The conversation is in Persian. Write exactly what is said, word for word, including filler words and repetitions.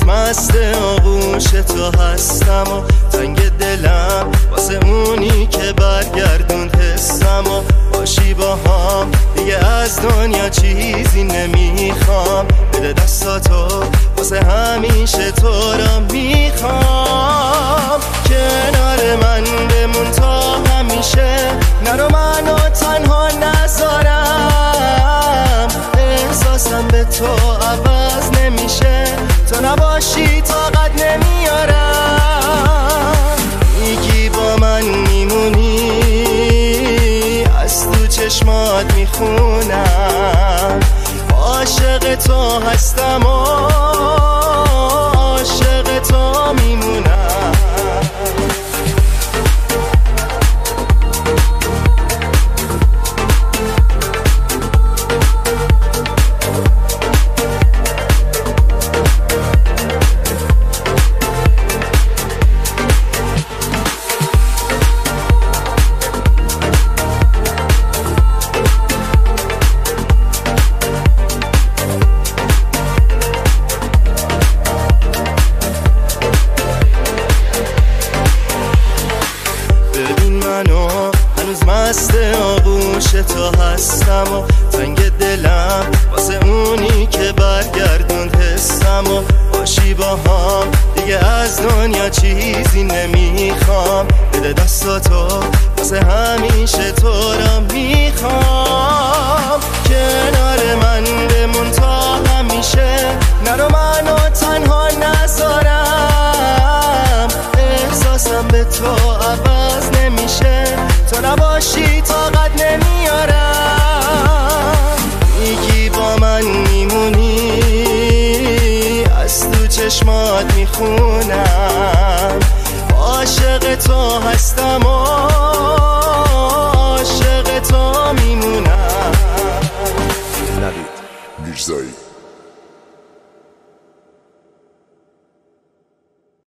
مست آغوش تو هستم و تنگ دلم واسه اونی که برگردوند حسم و باشی با هم دیگه از دنیا چیزی نمیخوام. بده دستاتو واسه همیشه تو را میخوام. کنار من بمون تا همیشه، نرو منو تنها نذارم. احساسم به تو عوض نمیشه، تو نباشی طاقت نمیارم. میگی با من میمونی، از تو چشمات میخونم. عاشق تو هستم و عاشق تو میمونم. هنوز مست آغوش تو هستم و تنگ دلم واسه اونی که برگردوند حسم و باشی با هم دیگه از دنیا چیزی نمیخوام. بده دستاتو واسه همیشه تو را میخوام. کنار من بمون تا همیشه، نرو منو تنها نذارم. احساسم به تو عوض نمیشه، تو نباشی طاقت نمیارم. میگی با من میمونی، از تو چشمات میخونم. عاشق تو هستم و